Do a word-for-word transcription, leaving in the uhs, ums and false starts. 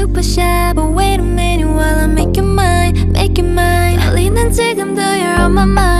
super shy, but wait a minute while I make you mine, make you mine. 설레는 지금도 you're on my mind.